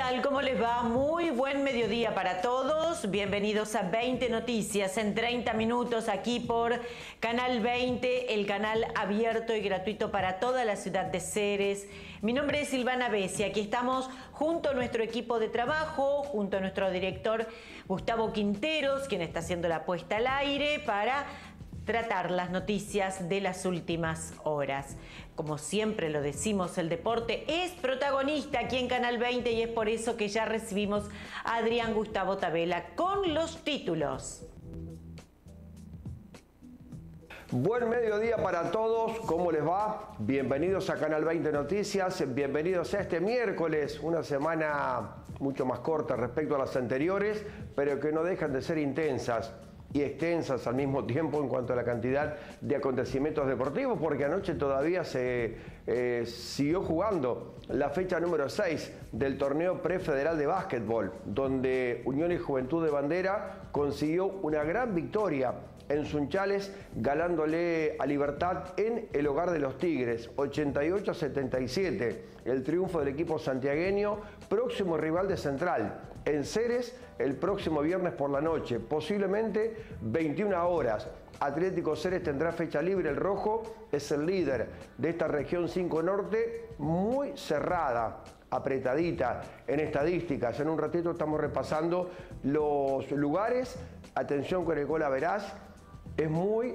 tal? ¿Cómo les va? Muy buen mediodía para todos. Bienvenidos a 20 Noticias en 30 minutos aquí por Canal 20, el canal abierto y gratuito para toda la ciudad de Ceres. Mi nombre es Silvana Bessi. Aquí estamos junto a nuestro equipo de trabajo, junto a nuestro director Gustavo Quinteros, quien está haciendo la puesta al aire para tratar las noticias de las últimas horas. Como siempre lo decimos, el deporte es protagonista aquí en Canal 20 y es por eso que ya recibimos a Adrián Gustavo Tabela con los títulos. Buen mediodía para todos, ¿cómo les va? Bienvenidos a Canal 20 Noticias, bienvenidos a este miércoles, una semana mucho más corta respecto a las anteriores, pero que no dejan de ser intensas y extensas al mismo tiempo en cuanto a la cantidad de acontecimientos deportivos, porque anoche todavía se siguió jugando la fecha número 6 del torneo prefederal de básquetbol, donde Unión y Juventud de Bandera consiguió una gran victoria en Sunchales, ganándole a Libertad en el hogar de los Tigres, 88-77, el triunfo del equipo santiagueño, próximo rival de Central, en Ceres, el próximo viernes por la noche, posiblemente 21 horas. Atlético Ceres tendrá fecha libre, el rojo es el líder de esta región 5 Norte, muy cerrada, apretadita en estadísticas. En un ratito estamos repasando los lugares, atención con el gol average, es muy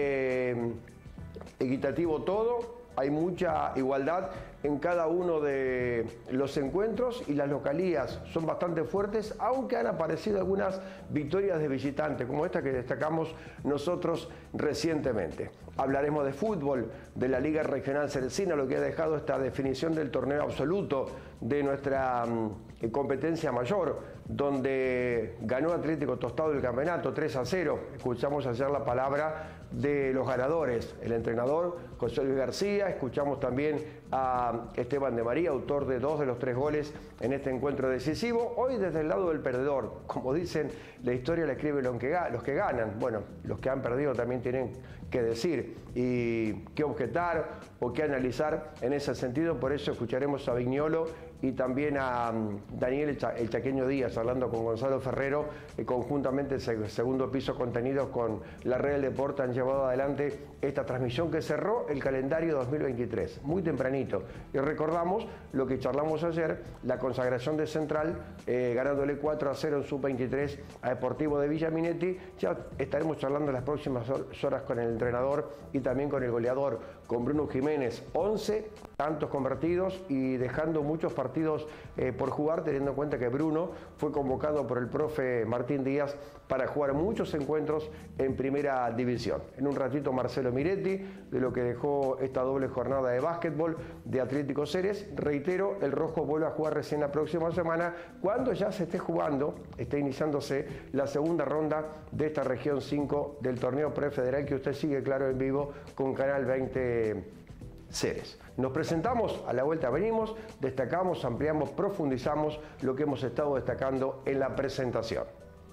equitativo todo, hay mucha igualdad en cada uno de los encuentros y las localías son bastante fuertes, aunque han aparecido algunas victorias de visitantes, como esta que destacamos nosotros recientemente. Hablaremos de fútbol, de la Liga Regional Ceresina, lo que ha dejado esta definición del torneo absoluto de nuestra competencia mayor, donde ganó Atlético Tostado el campeonato 3-0. Escuchamos ayer la palabra de los ganadores, el entrenador José Luis García, escuchamos también a Esteban de María, autor de 2 de los 3 goles en este encuentro decisivo. Hoy desde el lado del perdedor, como dicen, la historia la escriben los que ganan. Bueno, los que han perdido también tienen que decir y qué objetar o qué analizar en ese sentido. Por eso escucharemos a Viñolo y también a Daniel el Chaqueño Díaz, hablando con Gonzalo Ferrero, conjuntamente el segundo piso contenidos con la Red del Deporte han llevado adelante esta transmisión que cerró el calendario 2023, muy tempranito. Y recordamos lo que charlamos ayer, la consagración de Central, ganándole 4-0 en sub-23 a Deportivo de Villa Minetti. Ya estaremos charlando en las próximas horas con el entrenador y también con el goleador, con Bruno Jiménez, 11 tantos convertidos y dejando muchos partidos por jugar, teniendo en cuenta que Bruno fue convocado por el profe Martín Díaz para jugar muchos encuentros en primera división. En un ratito Marcelo Miretti, de lo que dejó esta doble jornada de básquetbol de Atlético Ceres. Reitero, el rojo vuelve a jugar recién la próxima semana, cuando ya se esté jugando, esté iniciándose la segunda ronda de esta región 5 del torneo prefederal que usted sigue, claro, en vivo con Canal 20 Ceres. Nos presentamos, a la vuelta venimos, destacamos, ampliamos, profundizamos lo que hemos estado destacando en la presentación.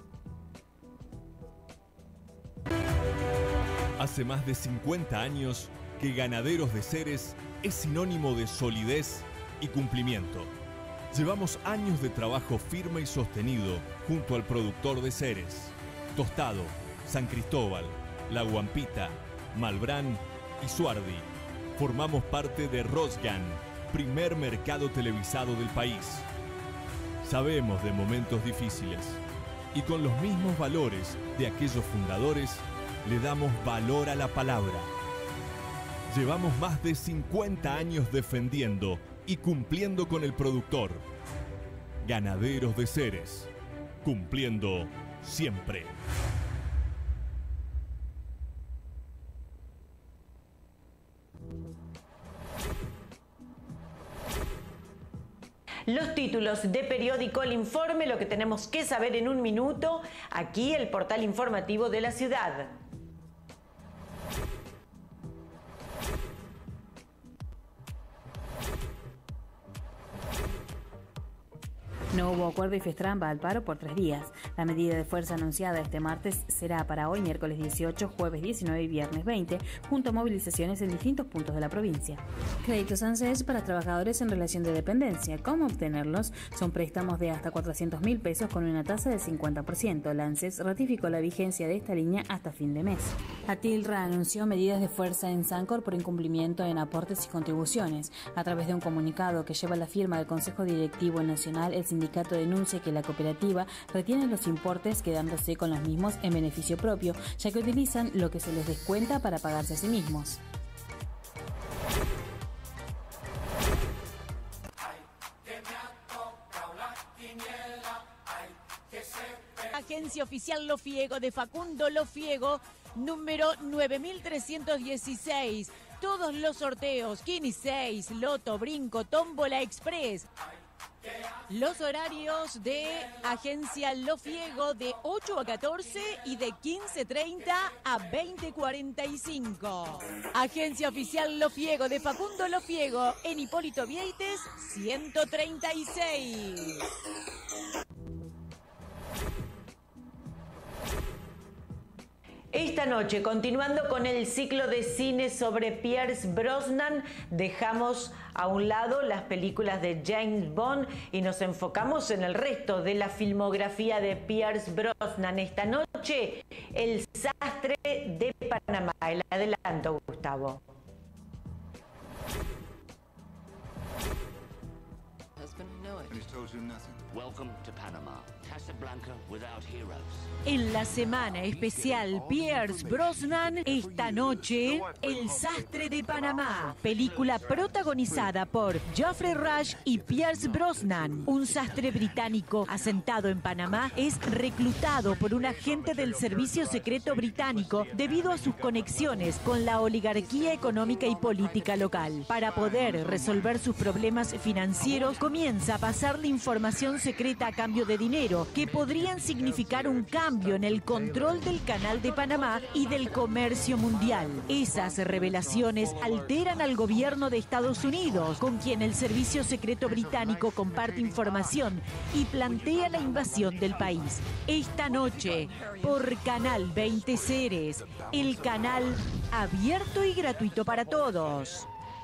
Hace más de 50 años que Ganaderos de Ceres es sinónimo de solidez y cumplimiento. Llevamos años de trabajo firme y sostenido junto al productor de Ceres, Tostado, San Cristóbal, La Guampita, Malbrán y Suardi. Formamos parte de Rosgan, primer mercado televisado del país. Sabemos de momentos difíciles y con los mismos valores de aquellos fundadores le damos valor a la palabra. Llevamos más de 50 años defendiendo y cumpliendo con el productor. Ganaderos de Ceres, cumpliendo siempre. Los títulos de periódico El Informe, lo que tenemos que saber en un minuto, aquí el portal informativo de la ciudad. No hubo acuerdo y Festran va al paro por 3 días. La medida de fuerza anunciada este martes será para hoy, miércoles 18, jueves 19 y viernes 20, junto a movilizaciones en distintos puntos de la provincia. Créditos ANSES para trabajadores en relación de dependencia. ¿Cómo obtenerlos? Son préstamos de hasta 400.000 pesos con una tasa del 50%. La ANSES ratificó la vigencia de esta línea hasta fin de mes. Atilra anunció medidas de fuerza en Sancor por incumplimiento en aportes y contribuciones. A través de un comunicado que lleva la firma del Consejo Directivo Nacional, el sindicato denuncia que la cooperativa retiene los importes quedándose con los mismos en beneficio propio, ya que utilizan lo que se les descuenta para pagarse a sí mismos. Agencia Oficial Lofiego de Facundo Lofiego, número 9316. Todos los sorteos, Kini 6, Loto, Brinco, Tómbola Express. Los horarios de Agencia Lofiego de 8 a 14 y de 15:30 a 20:45. Agencia Oficial Lofiego de Facundo Lofiego en Hipólito Vieites 136. Esta noche, continuando con el ciclo de cine sobre Pierce Brosnan, dejamos a un lado las películas de James Bond y nos enfocamos en el resto de la filmografía de Pierce Brosnan. Esta noche, El sastre de Panamá. El adelanto, Gustavo. Welcome to Panama. Casablanca without heroes. En la semana especial Pierce Brosnan, esta noche, El sastre de Panamá, película protagonizada por Geoffrey Rush y Pierce Brosnan. Un sastre británico asentado en Panamá es reclutado por un agente del servicio secreto británico debido a sus conexiones con la oligarquía económica y política local. Para poder resolver sus problemas financieros, comienza a pasarle información secreta a cambio de dinero, que podrían significar un cambio en el control del Canal de Panamá y del comercio mundial. Esas revelaciones alteran al gobierno de Estados Unidos, con quien el servicio secreto británico comparte información y plantea la invasión del país. Esta noche, por Canal 20 Ceres, el canal abierto y gratuito para todos.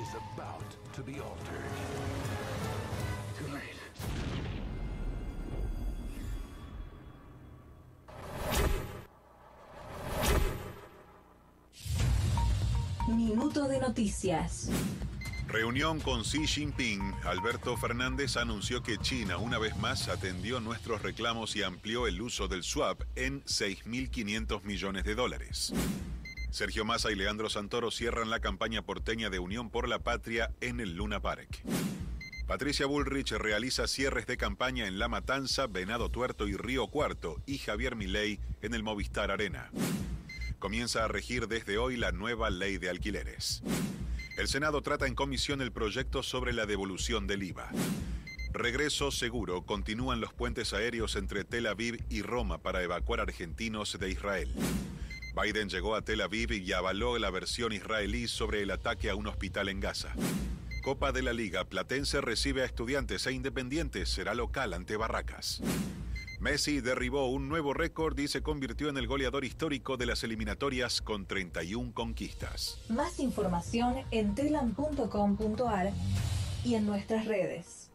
Minuto de noticias. Reunión con Xi Jinping. Alberto Fernández anunció que China una vez más atendió nuestros reclamos y amplió el uso del swap en 6.500 millones de dólares. Sergio Massa y Leandro Santoro cierran la campaña porteña de Unión por la Patria en el Luna Park. Patricia Bullrich realiza cierres de campaña en La Matanza, Venado Tuerto y Río Cuarto, y Javier Milei en el Movistar Arena. Comienza a regir desde hoy la nueva ley de alquileres. El Senado trata en comisión el proyecto sobre la devolución del IVA. Regreso seguro. Continúan los puentes aéreos entre Tel Aviv y Roma para evacuar argentinos de Israel. Biden llegó a Tel Aviv y avaló la versión israelí sobre el ataque a un hospital en Gaza. Copa de la Liga. Platense recibe a Estudiantes e Independiente. Será local ante Barracas. Messi derribó un nuevo récord y se convirtió en el goleador histórico de las eliminatorias con 31 conquistas. Más información en telam.com.ar y en nuestras redes.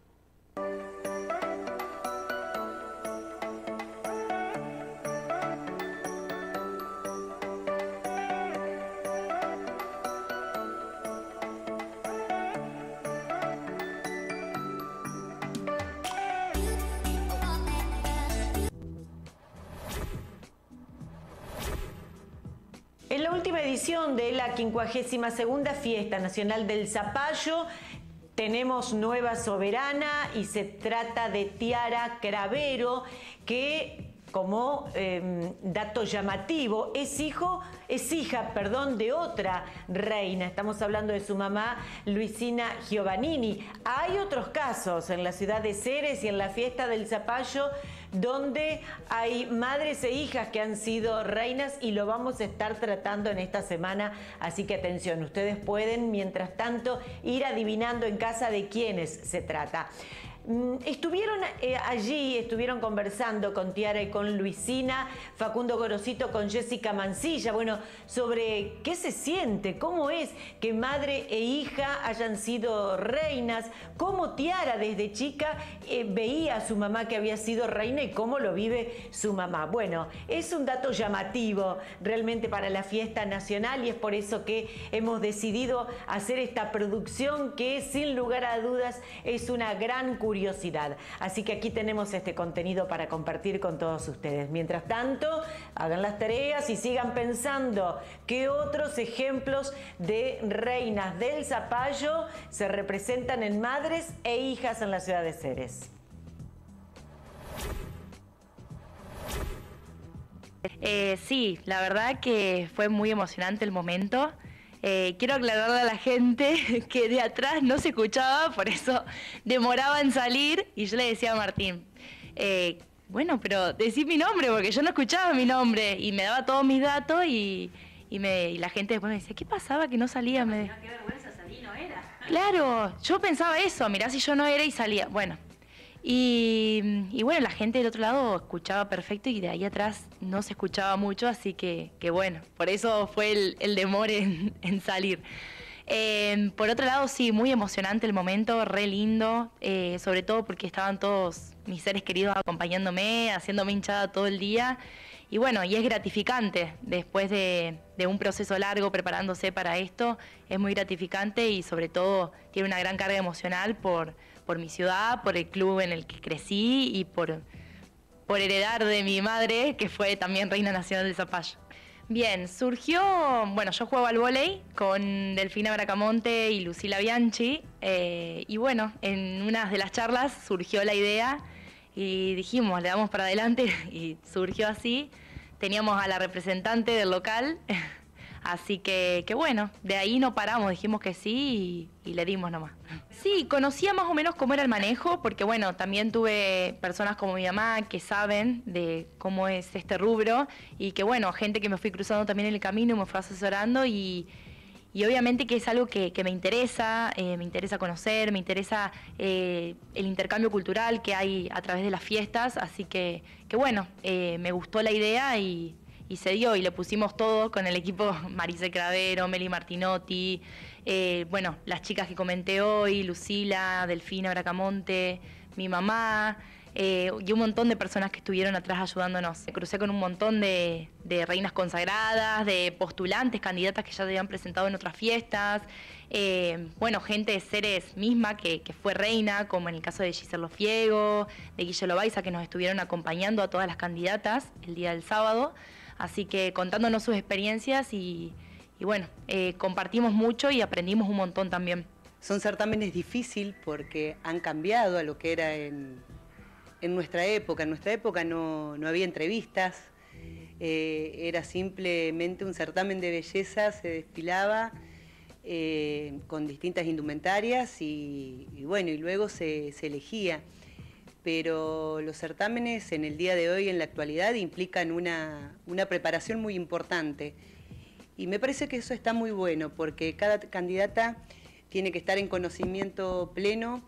En la última edición de la 52ª Fiesta Nacional del Zapallo tenemos nueva soberana y se trata de Tiara Cravero, que como dato llamativo es hija de otra reina. Estamos hablando de su mamá Luisina Giovannini. Hay otros casos en la ciudad de Ceres y en la fiesta del Zapallo donde hay madres e hijas que han sido reinas y lo vamos a estar tratando en esta semana, así que atención, ustedes pueden mientras tanto ir adivinando en casa de quiénes se trata. Estuvieron allí, estuvieron conversando con Tiara y con Luisina, Facundo Gorosito con Jessica Mancilla, bueno, sobre qué se siente, cómo es que madre e hija hayan sido reinas, cómo Tiara desde chica veía a su mamá que había sido reina y cómo lo vive su mamá. Bueno, es un dato llamativo realmente para la fiesta nacional y es por eso que hemos decidido hacer esta producción que sin lugar a dudas es una gran curiosidad. Así que aquí tenemos este contenido para compartir con todos ustedes. Mientras tanto, hagan las tareas y sigan pensando qué otros ejemplos de reinas del zapallo se representan en madres e hijas en la ciudad de Ceres. Sí, la verdad que fue muy emocionante el momento. Quiero aclararle a la gente que de atrás no se escuchaba, por eso demoraba en salir y yo le decía a Martín, bueno, pero decí mi nombre porque yo no escuchaba mi nombre y me daba todos mis datos y la gente después me decía, ¿qué pasaba que no salía? Qué vergüenza, salí, no era. Claro, yo pensaba eso, mirá si yo no era y salía. Bueno, y bueno, la gente del otro lado escuchaba perfecto y de ahí atrás no se escuchaba mucho, así que bueno, por eso fue el demor en salir. Por otro lado, sí, muy emocionante el momento, re lindo, sobre todo porque estaban todos mis seres queridos acompañándome, haciéndome hinchada todo el día. Y bueno, y es gratificante, después de un proceso largo preparándose para esto, es muy gratificante y sobre todo tiene una gran carga emocional por mi ciudad, por el club en el que crecí y por heredar de mi madre, que fue también reina nacional del zapallo. Bien, surgió, bueno, yo juego al vóley con Delfina Bracamonte y Lucila Bianchi, y bueno, en una de las charlas surgió la idea y dijimos, le damos para adelante y surgió así. Teníamos a la representante del local, así que bueno, de ahí no paramos, dijimos que sí y le dimos nomás. Sí, conocía más o menos cómo era el manejo, porque bueno, también tuve personas como mi mamá que saben de cómo es este rubro y que bueno, gente que me fui cruzando también en el camino y me fue asesorando y obviamente que es algo que me interesa conocer, me interesa el intercambio cultural que hay a través de las fiestas, así que bueno, me gustó la idea y se dio y le pusimos todo con el equipo Marisa Cravero, Meli Martinotti, bueno, las chicas que comenté hoy, Lucila, Delfina Bracamonte, mi mamá, y un montón de personas que estuvieron atrás ayudándonos. Me crucé con un montón de reinas consagradas, de postulantes, candidatas que ya se habían presentado en otras fiestas, bueno, gente de Ceres misma que fue reina, como en el caso de Giselle Lofiego, de Guille Loaiza, que nos estuvieron acompañando a todas las candidatas el día del sábado, así que contándonos sus experiencias y bueno, compartimos mucho y aprendimos un montón también. Son certámenes difíciles porque han cambiado a lo que era en nuestra época. En nuestra época no había entrevistas, era simplemente un certamen de belleza, se desfilaba con distintas indumentarias y bueno, y luego se elegía. Pero los certámenes en el día de hoy, en la actualidad, implican una preparación muy importante. Y me parece que eso está muy bueno, porque cada candidata tiene que estar en conocimiento pleno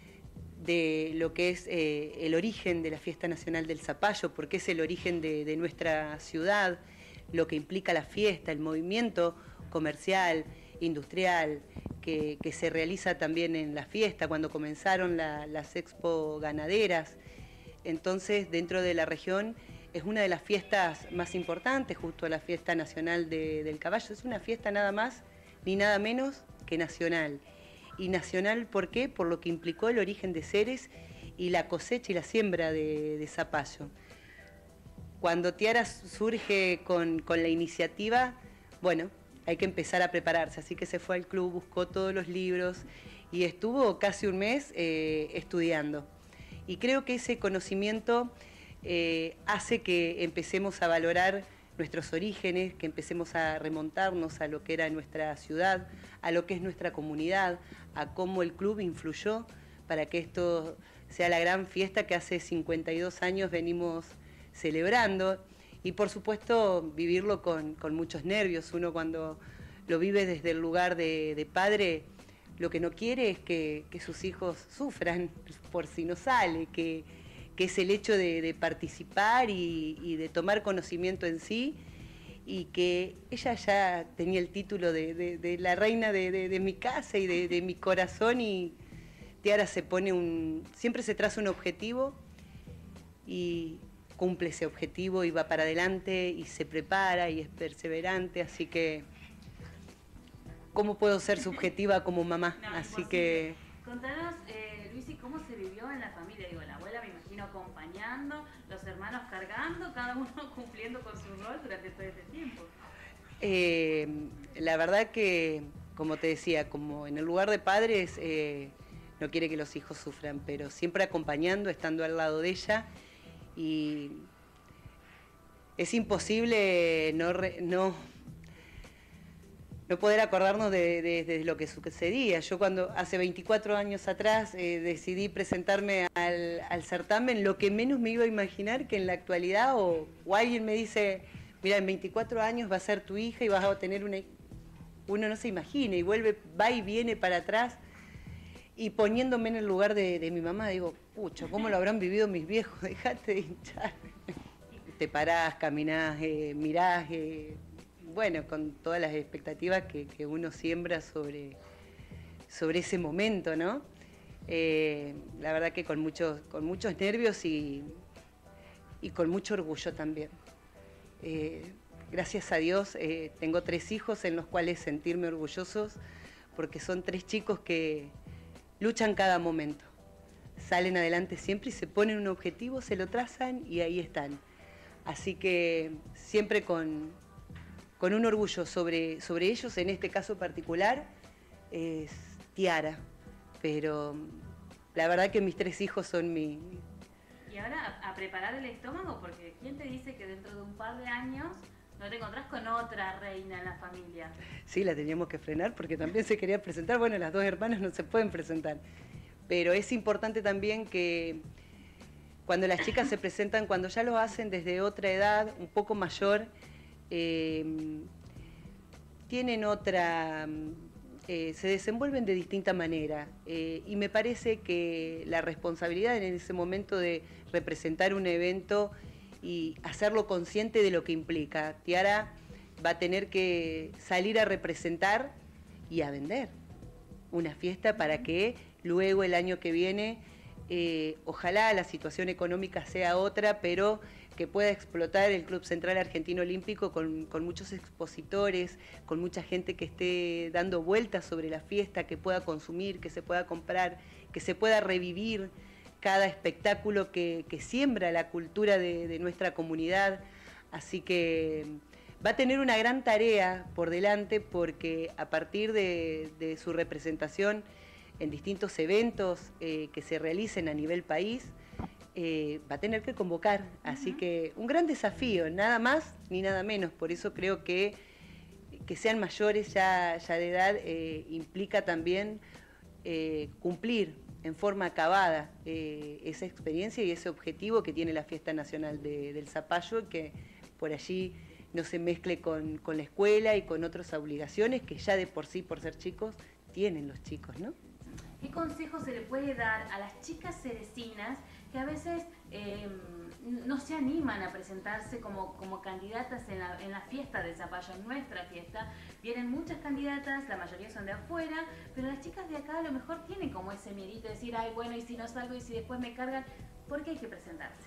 de lo que es el origen de la Fiesta Nacional del Zapallo, porque es el origen de nuestra ciudad, lo que implica la fiesta, el movimiento comercial, industrial, que se realiza también en la fiesta, cuando comenzaron las expo ganaderas. Entonces, dentro de la región, es una de las fiestas más importantes, justo a la Fiesta Nacional del Caballo. Es una fiesta nada más ni nada menos que nacional. Y nacional, ¿por qué? Por lo que implicó el origen de Ceres y la cosecha y la siembra de zapallo. Cuando Tiara surge con la iniciativa, bueno, hay que empezar a prepararse, así que se fue al club, buscó todos los libros y estuvo casi un mes estudiando. Y creo que ese conocimiento hace que empecemos a valorar nuestros orígenes, que empecemos a remontarnos a lo que era nuestra ciudad, a lo que es nuestra comunidad, a cómo el club influyó para que esto sea la gran fiesta que hace 52 años venimos celebrando. Y por supuesto vivirlo con muchos nervios. Uno cuando lo vive desde el lugar de padre lo que no quiere es que sus hijos sufran por si no sale, que es el hecho de participar y de tomar conocimiento en sí, y que ella ya tenía el título de la reina de mi casa y de mi corazón, y Tiara siempre se traza un objetivo y cumple ese objetivo y va para adelante y se prepara y es perseverante, así que ¿cómo puedo ser subjetiva como mamá? No, así imposible. que... Contanos, Luisi, ¿cómo se vivió en la familia? Digo, la abuela me imagino acompañando, los hermanos cargando, cada uno cumpliendo con su rol durante todo este tiempo. La verdad que, como te decía, como en el lugar de padres, no quiere que los hijos sufran, pero siempre acompañando, estando al lado de ella, y es imposible no poder acordarnos de lo que sucedía. Yo cuando hace 24 años atrás decidí presentarme al certamen, lo que menos me iba a imaginar que en la actualidad o alguien me dice, mira, en 24 años va a ser tu hija y vas a tener una... Uno no se imagina y va y viene para atrás, y poniéndome en el lugar de mi mamá, digo, pucha, ¿cómo lo habrán vivido mis viejos? Dejate de hinchar. Te parás, caminás, mirás... bueno, con todas las expectativas que uno siembra sobre ese momento, ¿no? La verdad que con muchos nervios y con mucho orgullo también. Gracias a Dios tengo 3 hijos en los cuales sentirme orgullosos, porque son 3 chicos que luchan cada momento. Salen adelante siempre y se ponen un objetivo, se lo trazan y ahí están. Así que siempre con un orgullo sobre ellos, en este caso particular, es Tiara. Pero la verdad que mis 3 hijos son mi... Y ahora a preparar el estómago, porque ¿quién te dice que dentro de un par de años no te encontrás con otra reina en la familia? Sí, la teníamos que frenar porque también se quería presentar. Bueno, las 2 hermanas no se pueden presentar. Pero es importante también que cuando las chicas se presentan, cuando ya lo hacen desde otra edad, un poco mayor, tienen otra... se desenvuelven de distinta manera, y me parece que la responsabilidad en ese momento de representar un evento y hacerlo consciente de lo que implica. Tiara va a tener que salir a representar y a vender una fiesta para que luego el año que viene, ojalá la situación económica sea otra, pero que pueda explotar el Club Central Argentino Olímpico con muchos expositores, con mucha gente que esté dando vueltas sobre la fiesta, que pueda consumir, que se pueda comprar, que se pueda revivir cada espectáculo que siembra la cultura de nuestra comunidad. Así que va a tener una gran tarea por delante, porque a partir de su representación en distintos eventos que se realicen a nivel país, va a tener que convocar, así que un gran desafío, nada más ni nada menos. Por eso creo que sean mayores ya de edad implica también cumplir en forma acabada esa experiencia y ese objetivo que tiene la Fiesta Nacional del Zapallo, que por allí no se mezcle con la escuela y con otras obligaciones que ya de por sí, por ser chicos, tienen los chicos, ¿no? ¿Qué consejo se le puede dar a las chicas cerecinas que a veces no se animan a presentarse como candidatas en la fiesta de Zapallo, en nuestra fiesta? Vienen muchas candidatas, la mayoría son de afuera, pero las chicas de acá a lo mejor tienen como ese miedito de decir, ay, bueno, y si no salgo y si después me cargan, ¿por qué hay que presentarse?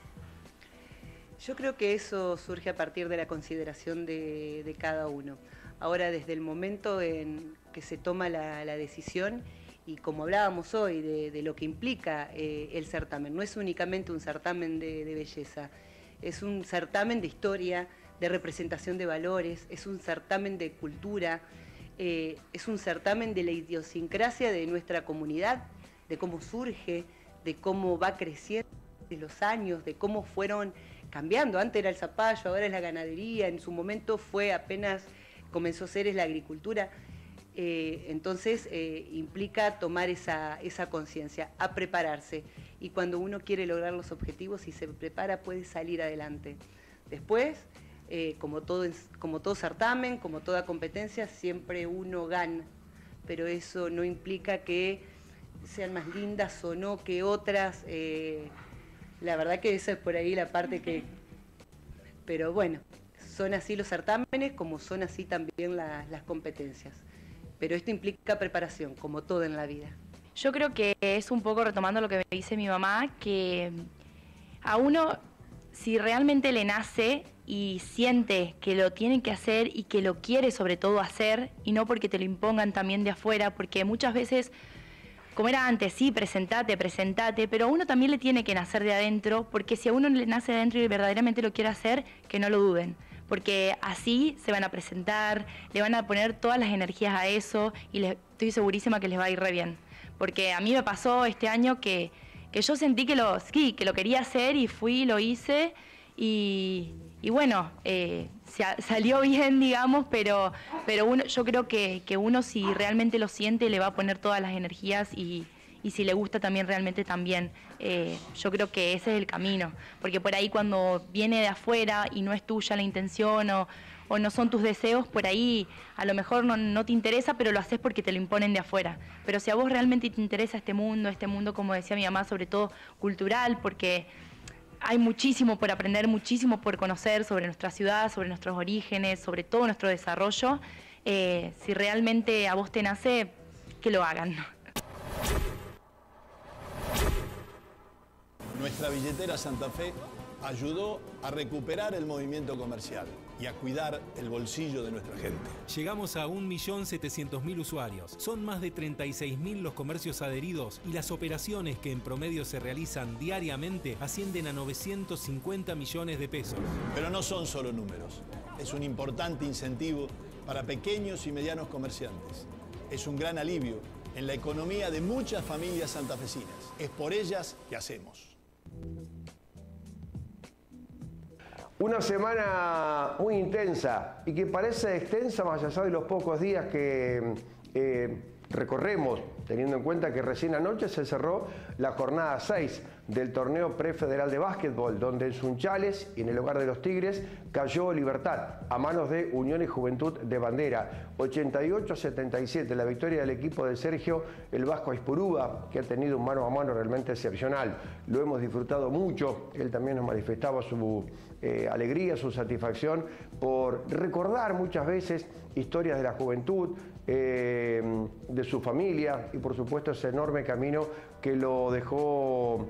Yo creo que eso surge a partir de la consideración de cada uno. Ahora, desde el momento en que se toma la decisión, y como hablábamos hoy de lo que implica el certamen, no es únicamente un certamen de belleza, es un certamen de historia, de representación de valores, es un certamen de cultura, es un certamen de la idiosincrasia de nuestra comunidad, de cómo surge, de cómo va creciendo de los años, de cómo fueron cambiando. Antes era el zapallo, ahora es la ganadería, en su momento fue apenas comenzó a ser la agricultura. Entonces implica tomar esa conciencia, a prepararse, y cuando uno quiere lograr los objetivos y se prepara puede salir adelante. Después, como todo certamen, como toda competencia, siempre uno gana, pero eso no implica que sean más lindas o no que otras. La verdad que esa es por ahí la parte que... Pero bueno, son así los certámenes como son así también las competencias. Pero esto implica preparación, como todo en la vida. Yo creo que es un poco retomando lo que me dice mi mamá, que a uno, si realmente le nace y siente que lo tiene que hacer y que lo quiere sobre todo hacer, y no porque te lo impongan también de afuera, porque muchas veces, como era antes, sí, presentate, pero a uno también le tiene que nacer de adentro, porque si a uno le nace de adentro y verdaderamente lo quiere hacer, que no lo duden. Porque así se van a presentar, le van a poner todas las energías a eso y estoy segurísima que les va a ir re bien. Porque a mí me pasó este año que yo sentí que lo quería hacer y fui, lo hice y bueno, salió bien, digamos, pero yo creo que uno si realmente lo siente le va a poner todas las energías y si le gusta también realmente también. Yo creo que ese es el camino, porque por ahí cuando viene de afuera y no es tuya la intención o no son tus deseos, por ahí a lo mejor no te interesa, pero lo haces porque te lo imponen de afuera. Pero si a vos realmente te interesa este mundo, como decía mi mamá, sobre todo cultural, porque hay muchísimo por aprender, muchísimo por conocer sobre nuestra ciudad, sobre nuestros orígenes, sobre todo nuestro desarrollo, si realmente a vos te nace, que lo hagan. Nuestra billetera Santa Fe ayudó a recuperar el movimiento comercial y a cuidar el bolsillo de nuestra gente. Llegamos a 1.700.000 usuarios. Son más de 36.000 los comercios adheridos y las operaciones que en promedio se realizan diariamente ascienden a 950 millones de pesos. Pero no son solo números. Es un importante incentivo para pequeños y medianos comerciantes. Es un gran alivio en la economía de muchas familias santafesinas. Es por ellas que hacemos. Una semana muy intensa y que parece extensa más allá de los pocos días que recorremos, teniendo en cuenta que recién anoche se cerró la jornada 6 del torneo prefederal de básquetbol, donde en Sunchales y en el hogar de los Tigres cayó Libertad a manos de Unión y Juventud de Bandera. 88-77, la victoria del equipo de Sergio el Vasco Aizpurúa, que ha tenido un mano a mano realmente excepcional. Lo hemos disfrutado mucho, él también nos manifestaba su alegría, su satisfacción por recordar muchas veces historias de la juventud, de su familia y por supuesto ese enorme camino que lo dejó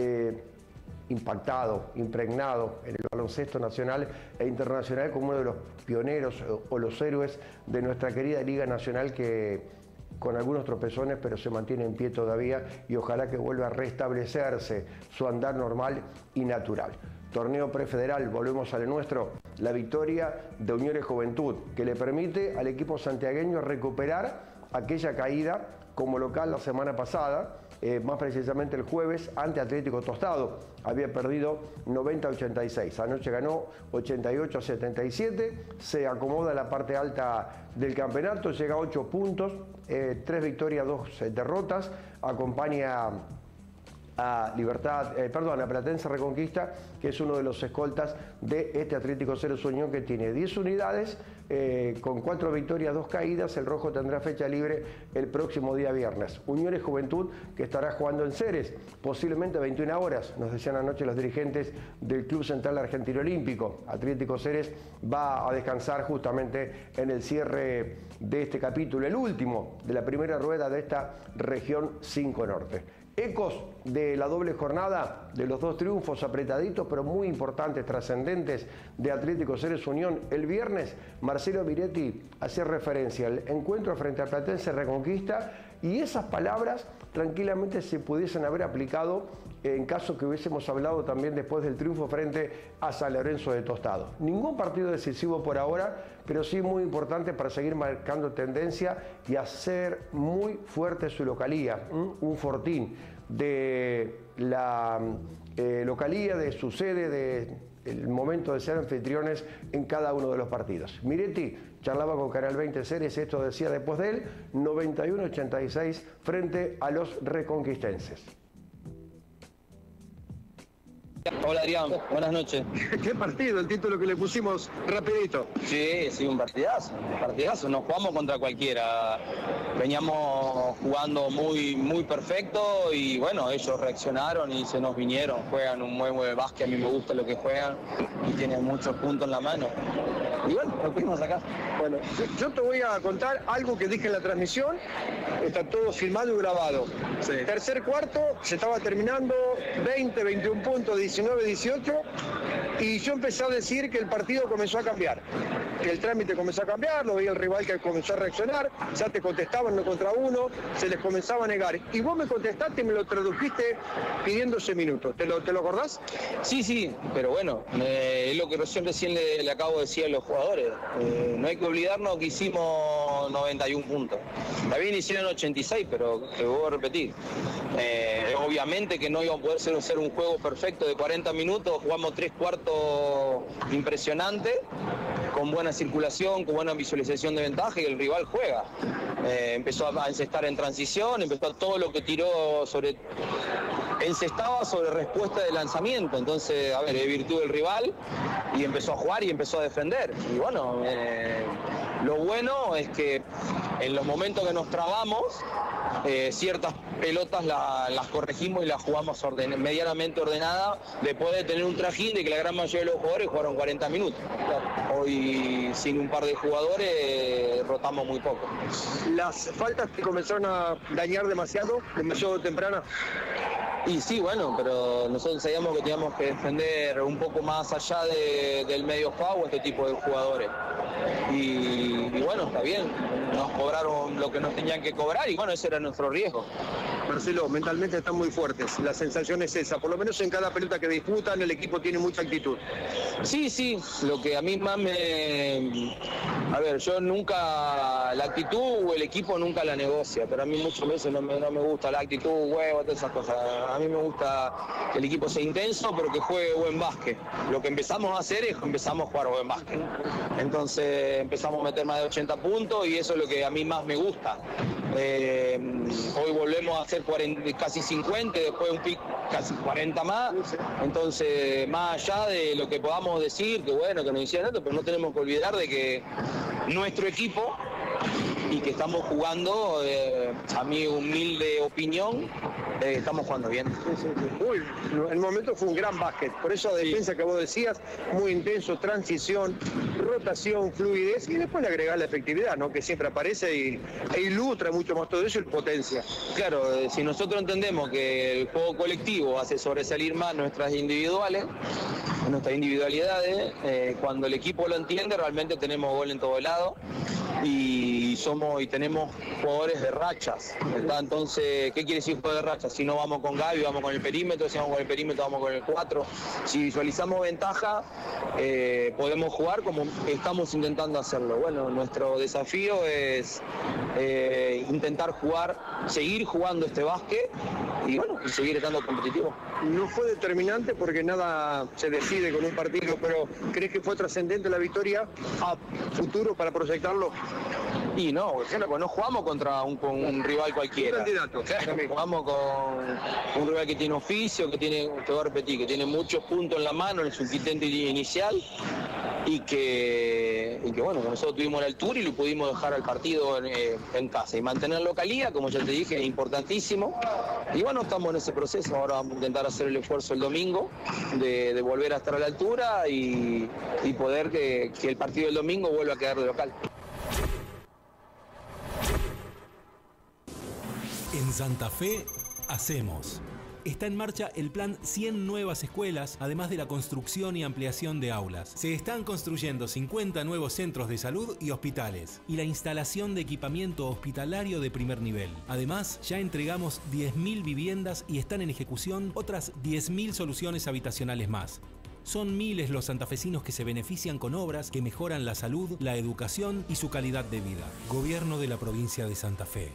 impactado, impregnado en el baloncesto nacional e internacional como uno de los pioneros o los héroes de nuestra querida Liga Nacional, que con algunos tropezones pero se mantiene en pie todavía y ojalá que vuelva a restablecerse su andar normal y natural. Torneo prefederal, volvemos al nuestro, la victoria de Unión y Juventud, que le permite al equipo santiagueño recuperar aquella caída como local la semana pasada, más precisamente el jueves ante Atlético Tostado. Había perdido 90-86, anoche ganó 88-77, se acomoda en la parte alta del campeonato, llega a 8 puntos, 3 victorias, 2 derrotas, acompaña a a Platense Reconquista, que es uno de los escoltas de este Atlético Ceres Unión, que tiene 10 unidades, con 4 victorias, 2 caídas. El rojo tendrá fecha libre el próximo día viernes. Unión y Juventud, que estará jugando en Ceres, posiblemente a 21 horas, nos decían anoche los dirigentes del Club Central Argentino Olímpico. Atlético Ceres va a descansar justamente en el cierre de este capítulo, el último de la primera rueda de esta región 5 Norte. Ecos de la doble jornada, de los 2 triunfos apretaditos pero muy importantes, trascendentes de Atlético Ceres Unión. El viernes Marcelo Miretti hacía referencia al encuentro frente a Platense Reconquista y esas palabras tranquilamente se pudiesen haber aplicado en caso que hubiésemos hablado también después del triunfo frente a San Lorenzo de Tostado. Ningún partido decisivo por ahora, pero sí muy importante para seguir marcando tendencia y hacer muy fuerte su localía, un fortín de la localía, de su sede, del momento de ser anfitriones en cada uno de los partidos. Miretti charlaba con Canal 20 Ceres, esto decía después de él, 91-86 frente a los reconquistenses. Hola Adrián, buenas noches. ¿Qué partido? El título que le pusimos rapidito. Sí, un partidazo. Nos jugamos contra cualquiera. Veníamos jugando muy perfecto y bueno, ellos reaccionaron y se nos vinieron. Juegan un muy buen básquet, a mí me gusta lo que juegan y tienen muchos puntos en la mano. Y bueno, lo pudimos sacar. Bueno, yo te voy a contar algo que dije en la transmisión. Está todo filmado y grabado. Sí. Tercer cuarto, se estaba terminando, 20, 21 puntos, 19, 18. Y yo empecé a decir que el partido comenzó a cambiar. Que el trámite comenzó a cambiar, lo veía el rival que comenzó a reaccionar, ya te contestaban uno contra uno, se les comenzaba a negar. Y vos me contestaste y me lo tradujiste pidiendo ese minuto. ¿Te lo acordás? Sí, pero bueno, es lo que recién le acabo de decir a los jugadores. No hay que olvidarnos que hicimos 91 puntos. También hicieron 86, pero te voy a repetir. Obviamente que no iba a poder ser un juego perfecto de 40 minutos, jugamos 3 cuartos impresionantes, con buena circulación, con buena visualización de ventaja y el rival juega. Empezó a encestar en transición, empezó a todo lo que tiró encestaba sobre respuesta de lanzamiento, entonces, es virtud del rival y empezó a jugar y empezó a defender. Y bueno, lo bueno es que en los momentos que nos trabamos, ciertas pelotas las corregimos y las jugamos medianamente ordenada, después de tener un trajín de que la gran mayoría de los jugadores jugaron 40 minutos. Hoy, sin un par de jugadores, rotamos muy poco. ¿Las faltas te comenzaron a dañar demasiado temprana? Y sí, bueno, pero nosotros sabíamos que teníamos que defender un poco más allá del medio juego este tipo de jugadores. Y bueno, está bien, nos cobraron lo que nos tenían que cobrar y bueno, ese era nuestro riesgo. Marcelo, mentalmente están muy fuertes, la sensación es esa, por lo menos en cada pelota que disputan el equipo tiene mucha actitud. Sí, lo que a mí más yo nunca, la actitud o el equipo nunca la negocia, pero a mí muchas veces no me gusta la actitud, todas esas cosas. A mí me gusta que el equipo sea intenso, pero que juegue buen básquet. Lo que empezamos a hacer es empezamos a jugar buen básquet. Entonces empezamos a meter más de 80 puntos y eso es lo que a mí más me gusta. Hoy volvemos a hacer casi 50, después un pick casi 40 más. Entonces, más allá de lo que podamos decir, que bueno, que nos hicieron esto, pero no tenemos que olvidar de que nuestro equipo y que estamos jugando, a mi humilde opinión, estamos jugando bien. Sí. El momento fue un gran básquet, por eso la defensa que vos decías, muy intenso, transición, rotación, fluidez y después le agregás la efectividad, ¿no? Que siempre aparece e ilustra mucho más todo eso y potencia. Claro, si nosotros entendemos que el juego colectivo hace sobresalir más nuestras individualidades, cuando el equipo lo entiende realmente tenemos gol en todo lado y tenemos jugadores de rachas. Entonces, ¿qué quiere decir juego de rachas? Si no vamos con Gaby, vamos con el perímetro, si vamos con el perímetro, vamos con el 4. Si visualizamos ventaja, podemos jugar como estamos intentando hacerlo. Bueno, nuestro desafío es intentar seguir jugando este básquet y bueno, seguir estando competitivo. No fue determinante porque nada se decide con un partido, pero ¿crees que fue trascendente la victoria a futuro para proyectarlo? Y no jugamos contra un rival cualquiera. Un candidato. Jugamos con un rival que tiene oficio, te voy a repetir, que tiene muchos puntos en la mano en su quitente inicial y que bueno, nosotros tuvimos la altura y lo pudimos dejar al partido en casa. Y mantener localidad, como ya te dije, es importantísimo. Y bueno, estamos en ese proceso. Ahora vamos a intentar hacer el esfuerzo el domingo de volver a estar a la altura y poder que el partido del domingo vuelva a quedar de local. En Santa Fe, hacemos. Está en marcha el plan 100 nuevas escuelas, además de la construcción y ampliación de aulas. Se están construyendo 50 nuevos centros de salud y hospitales, y la instalación de equipamiento hospitalario de primer nivel. Además, ya entregamos 10.000 viviendas y están en ejecución otras 10.000 soluciones habitacionales más. Son miles los santafesinos que se benefician con obras que mejoran la salud, la educación y su calidad de vida. Gobierno de la provincia de Santa Fe.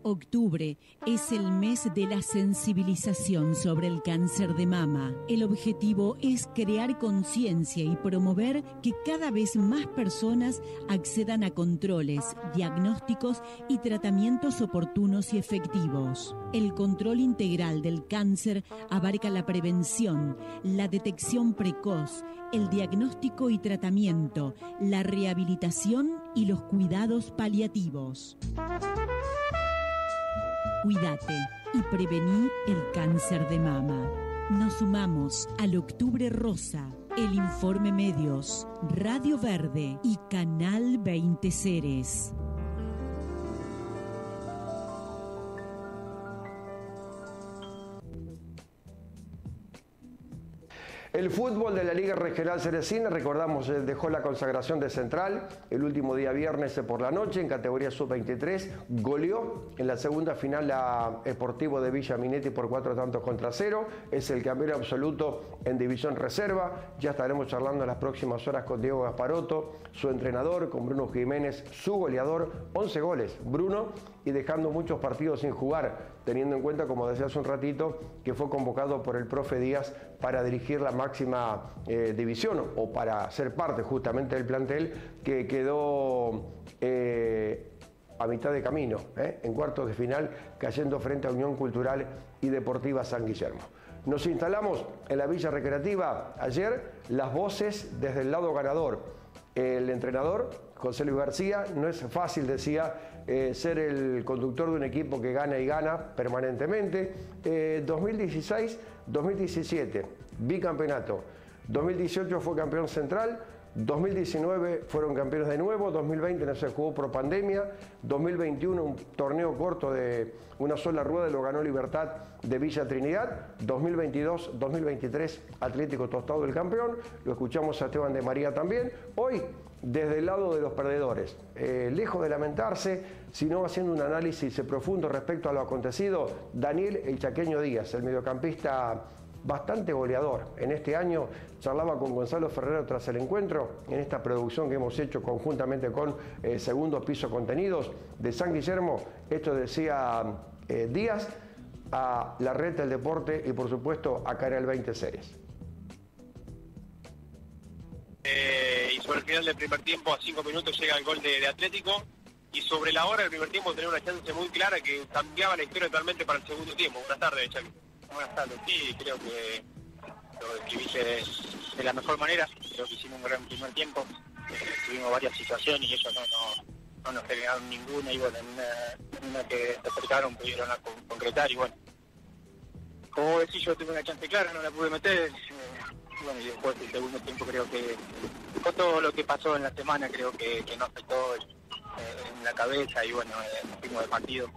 Octubre es el mes de la sensibilización sobre el cáncer de mama. El objetivo es crear conciencia y promover que cada vez más personas accedan a controles, diagnósticos y tratamientos oportunos y efectivos. El control integral del cáncer abarca la prevención, la detección precoz, el diagnóstico y tratamiento, la rehabilitación y los cuidados paliativos. Cuídate y prevení el cáncer de mama. Nos sumamos al Octubre Rosa, El Informe Medios, Radio Verde y Canal 20 Ceres. El fútbol de la Liga Regional Ceresina, recordamos, dejó la consagración de Central el último día viernes por la noche en categoría sub-23, goleó en la segunda final a Sportivo de Villa Minetti por 4-0, es el campeón absoluto en división reserva. Ya estaremos charlando en las próximas horas con Diego Gasparotto, su entrenador, con Bruno Jiménez, su goleador, 11 goles, Bruno, y dejando muchos partidos sin jugar, teniendo en cuenta, como decía hace un ratito, que fue convocado por el profe Díaz para dirigir la máxima división o para ser parte justamente del plantel que quedó a mitad de camino, en cuartos de final, cayendo frente a Unión Cultural y Deportiva San Guillermo. Nos instalamos en la Villa Recreativa ayer, las voces desde el lado ganador. El entrenador, José Luis García, no es fácil, decía, ser el conductor de un equipo que gana y gana permanentemente. 2016-2017, bicampeonato. 2018 fue campeón central. 2019 fueron campeones de nuevo, 2020 no se jugó por pandemia, 2021 un torneo corto de una sola rueda lo ganó Libertad de Villa Trinidad, 2022-2023 Atlético Tostado el campeón, lo escuchamos a Esteban de María también, hoy desde el lado de los perdedores, lejos de lamentarse, sino haciendo un análisis profundo respecto a lo acontecido, Daniel el Chaqueño Díaz, el mediocampista bastante goleador. En este año charlaba con Gonzalo Ferrero tras el encuentro, en esta producción que hemos hecho conjuntamente con Segundo Piso Contenidos de San Guillermo. Esto decía Díaz a la Red del Deporte y por supuesto a Canal 20 Ceres. Y sobre el final del primer tiempo, a 5 minutos, llega el gol de Atlético. Y sobre la hora del primer tiempo tenía una chance muy clara que cambiaba la historia totalmente para el segundo tiempo. Buenas tardes, Chaco. Buenas tardes. Sí, creo que lo describiste de la mejor manera. Creo que hicimos un gran primer tiempo. Tuvimos varias situaciones y ellos no nos generaron ninguna. Y bueno, en una que se acercaron pudieron concretar. Y bueno, como decís, yo tuve una chance clara, no la pude meter. Bueno, y después del segundo tiempo creo que con todo lo que pasó en la semana creo que nos afectó en la cabeza y bueno, fuimos de partido.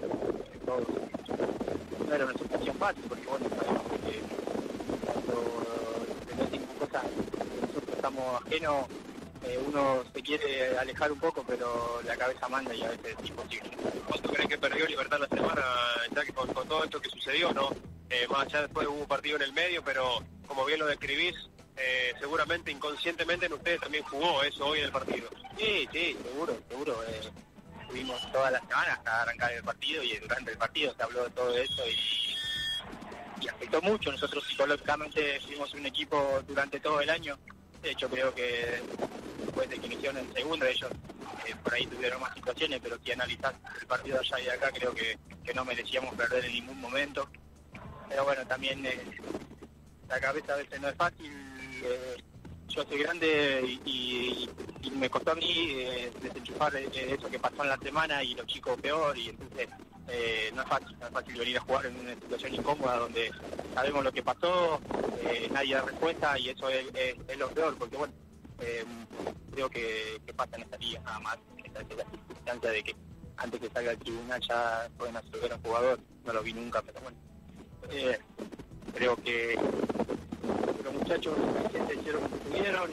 No era una situación fácil porque bueno, sabemos que cuando se meten cosas nosotros estamos ajenos, uno se quiere alejar un poco pero la cabeza manda y a veces es imposible. ¿Cuánto crees que perdió Libertad la semana, ya que con todo esto que sucedió, no? Más allá después hubo un partido en el medio, pero como bien lo describís, seguramente inconscientemente en ustedes también jugó eso hoy en el partido. Sí, seguro. Tuvimos toda la semana hasta arrancar el partido y durante el partido se habló de todo eso y afectó mucho. Nosotros psicológicamente fuimos un equipo durante todo el año. De hecho creo que después de que iniciaron en segundo ellos por ahí tuvieron más situaciones, pero si analizás el partido allá y de acá creo que no merecíamos perder en ningún momento. Pero bueno, también la cabeza a veces no es fácil. Yo soy grande y me costó a mí desenchufar eso que pasó en la semana y los chicos peor y entonces no es fácil venir a jugar en una situación incómoda donde sabemos lo que pasó, nadie da respuesta y eso es lo peor porque bueno, creo que pasa en esta liga nada más, esta es la circunstancia de que antes que salga del tribunal ya pueden absolver a un jugador, no lo vi nunca, pero bueno, creo que los muchachos se hicieron lo que pudieron,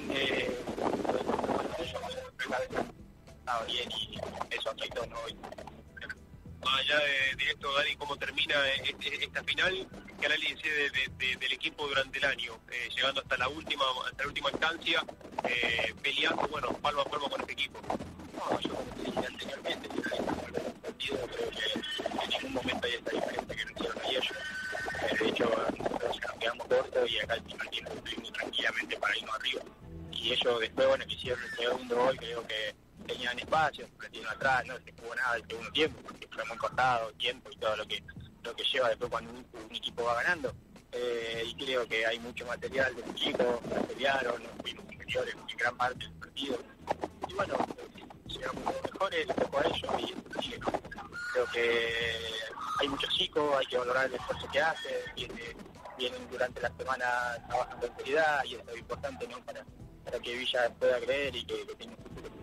estaba bien y eso afectó, ¿no? Más allá de esto, Dani, ¿cómo termina esta final? ¿Qué análisis del equipo durante el año? Llegando hasta la última instancia, peleando, bueno, palmo a palmo con este equipo. No, yo como te dije anteriormente, el partido creo que gol creo que tenían espacio, metieron atrás, no se jugó nada el segundo tiempo, porque fue muy cortado, tiempo y todo lo que lleva después cuando un equipo va ganando. Y creo que hay mucho material de los chicos, materiaron, nos fuimos superiores en gran parte del partido. Y bueno, si llegamos a los mejores, les tocó a ellos y sigue, ¿no? Creo que hay muchos chicos, hay que valorar el esfuerzo que hacen, vienen durante la semana trabajando en seriedad y eso es importante, ¿no? Para que Villa pueda creer y que tenga un futuro.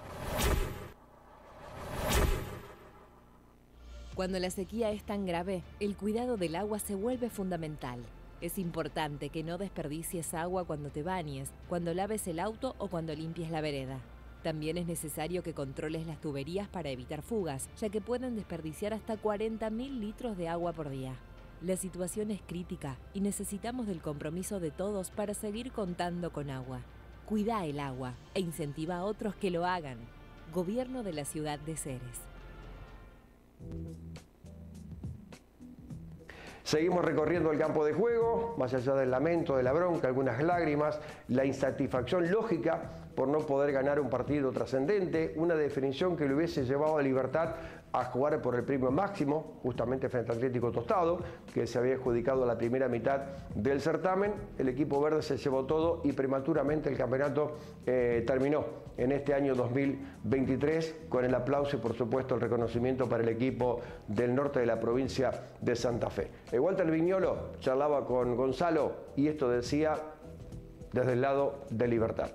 Cuando la sequía es tan grave, el cuidado del agua se vuelve fundamental. Es importante que no desperdicies agua cuando te bañes, cuando laves el auto o cuando limpies la vereda. También es necesario que controles las tuberías para evitar fugas, ya que pueden desperdiciar hasta 40.000 litros de agua por día. La situación es crítica y necesitamos del compromiso de todos para seguir contando con agua. Cuida el agua e incentiva a otros que lo hagan. Gobierno de la Ciudad de Ceres. Seguimos recorriendo el campo de juego, más allá del lamento, de la bronca, algunas lágrimas, la insatisfacción lógica por no poder ganar un partido trascendente, una definición que le hubiese llevado a Libertad a jugar por el premio máximo, justamente frente al Atlético Tostado, que se había adjudicado la primera mitad del certamen. El equipo verde se llevó todo y prematuramente el campeonato terminó en este año 2023 con el aplauso y por supuesto el reconocimiento para el equipo del norte de la provincia de Santa Fe. Walter Viñolo charlaba con Gonzalo y esto decía desde el lado de Libertad.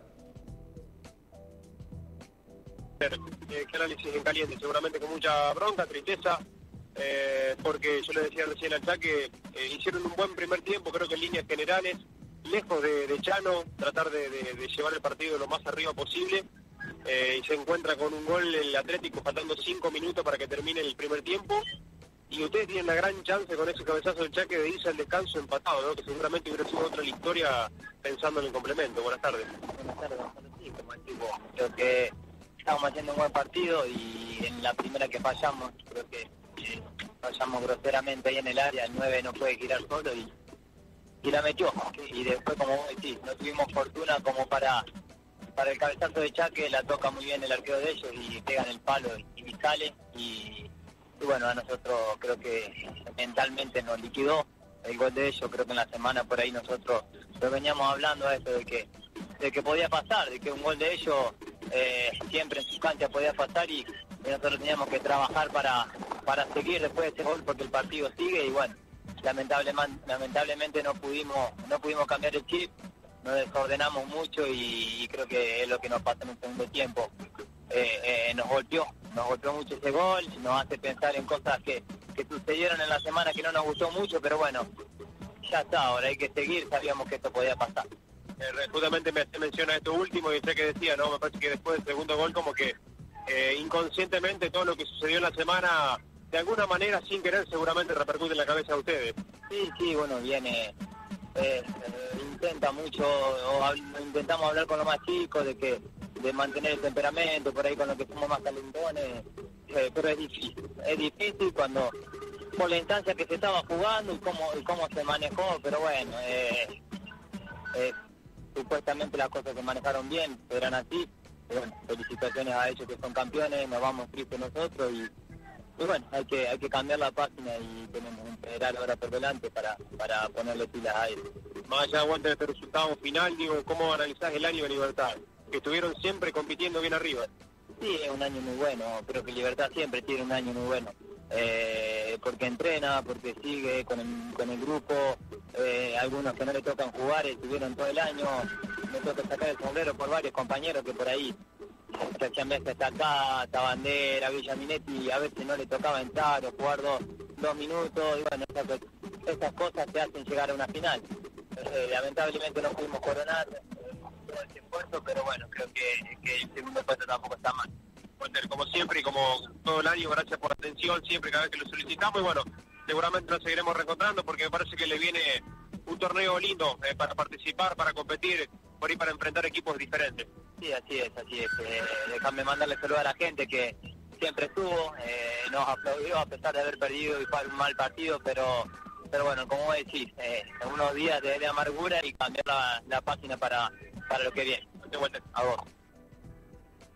¿Qué análisis en caliente? Seguramente con mucha bronca, tristeza, porque yo le decía recién al chat que hicieron un buen primer tiempo, creo que en líneas generales, lejos de Chano, tratar de llevar el partido lo más arriba posible, y se encuentra con un gol el Atlético faltando 5 minutos para que termine el primer tiempo, y ustedes tienen la gran chance con ese cabezazo del Chaque de irse al descanso empatado, ¿no? Que seguramente hubiera sido otra la historia pensando en el complemento. Buenas tardes. Buenas tardes, sí, como equipo, creo que estábamos haciendo un buen partido y en la primera que fallamos, creo que fallamos groseramente ahí en el área, el 9 no puede girar solo y la metió. Y después, como vos decís, no tuvimos fortuna como para el cabezazo de Chaque, la toca muy bien el arquero de ellos y pega en el palo y sale. Y bueno, a nosotros creo que mentalmente nos liquidó el gol de ellos. Creo que en la semana por ahí nosotros lo veníamos hablando a eso de que podía pasar, de que un gol de ellos siempre en su cancha podía pasar y nosotros teníamos que trabajar para seguir después de ese gol porque el partido sigue y bueno, lamentablemente no pudimos cambiar el chip, nos desordenamos mucho y creo que es lo que nos pasa en un segundo tiempo. Nos golpeó mucho ese gol, nos hace pensar en cosas que sucedieron en la semana que no nos gustó mucho, pero bueno, ya está, ahora hay que seguir, sabíamos que esto podía pasar. Justamente me menciona esto último y sé que decía, ¿no? Me parece que después del segundo gol como que inconscientemente todo lo que sucedió en la semana, de alguna manera sin querer seguramente repercute en la cabeza de ustedes. Sí, bueno, viene, intenta mucho, intentamos hablar con los más chicos de mantener el temperamento, por ahí con los que somos más calentones, pero es difícil cuando por la instancia que se estaba jugando y cómo se manejó, pero bueno, supuestamente las cosas se manejaron bien, eran así. Bueno, felicitaciones a ellos que son campeones, nos vamos tristes nosotros y bueno, hay que cambiar la página y tenemos un federal ahora por delante para ponerle pilas a ellos. Más allá de este resultado final, digo, ¿cómo analizás el año de Libertad? Que estuvieron siempre compitiendo bien arriba. Sí, es un año muy bueno, creo que Libertad siempre tiene un año muy bueno. Porque entrena, porque sigue con el grupo, algunos que no le tocan jugar estuvieron todo el año, me toca sacar el sombrero por varios compañeros que por ahí que hacían veces está acá, está Bandera, Villaminetti, a veces no le tocaba entrar o jugar dos minutos, y bueno, esas cosas te hacen llegar a una final. Lamentablemente no pudimos coronar todo ese esfuerzo, pero bueno, creo que el segundo puesto tampoco está mal. Walter, como siempre y como todo el año, gracias por la atención siempre cada vez que lo solicitamos y bueno, seguramente nos seguiremos reencontrando porque me parece que le viene un torneo lindo para participar, para competir, por ahí para enfrentar equipos diferentes. Sí, así es. Déjame mandarle saludos a la gente que siempre estuvo, nos aplaudió a pesar de haber perdido y fue un mal partido, pero bueno, como vos decís, unos días de amargura y cambiar la página para lo que viene. A vos.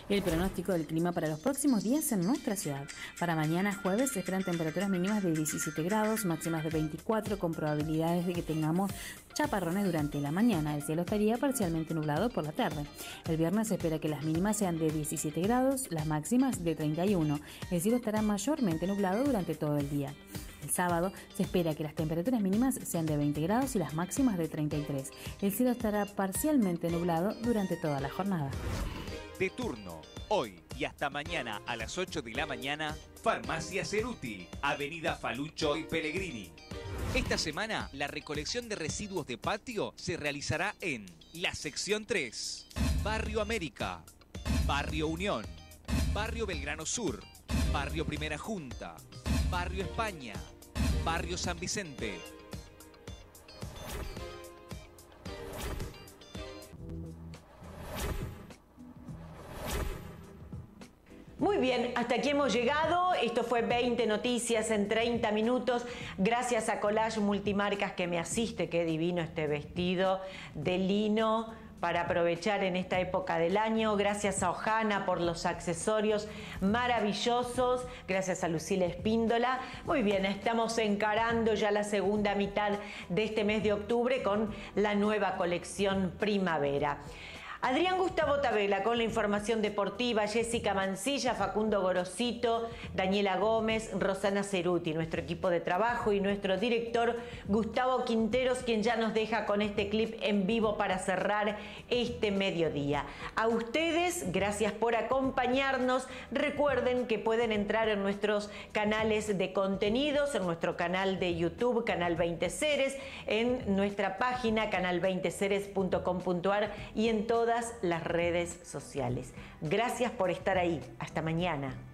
El pronóstico del clima para los próximos días en nuestra ciudad. Para mañana jueves se esperan temperaturas mínimas de 17 grados, máximas de 24, con probabilidades de que tengamos chaparrones durante la mañana. El cielo estaría parcialmente nublado por la tarde. El viernes se espera que las mínimas sean de 17 grados, las máximas de 31. El cielo estará mayormente nublado durante todo el día. El sábado se espera que las temperaturas mínimas sean de 20 grados y las máximas de 33. El cielo estará parcialmente nublado durante toda la jornada. De turno, hoy y hasta mañana a las 8 de la mañana, Farmacia Ceruti, Avenida Falucho y Pellegrini. Esta semana, la recolección de residuos de patio se realizará en la sección 3, Barrio América, Barrio Unión, Barrio Belgrano Sur, Barrio Primera Junta, Barrio España, Barrio San Vicente. Muy bien, hasta aquí hemos llegado. Esto fue 20 noticias en 30 minutos. Gracias a Collage Multimarcas que me asiste. Qué divino este vestido de lino para aprovechar en esta época del año. Gracias a Ojana por los accesorios maravillosos. Gracias a Lucila Espíndola. Muy bien, estamos encarando ya la segunda mitad de este mes de octubre con la nueva colección primavera. Adrián Gustavo Tabela con la información deportiva, Jessica Mancilla, Facundo Gorosito, Daniela Gómez, Rosana Ceruti, nuestro equipo de trabajo, y nuestro director Gustavo Quinteros, quien ya nos deja con este clip en vivo para cerrar este mediodía. A ustedes, gracias por acompañarnos. Recuerden que pueden entrar en nuestros canales de contenidos, en nuestro canal de YouTube, Canal 20 Ceres, en nuestra página canal20ceres.com.ar y en todas las redes sociales. Gracias por estar ahí. Hasta mañana.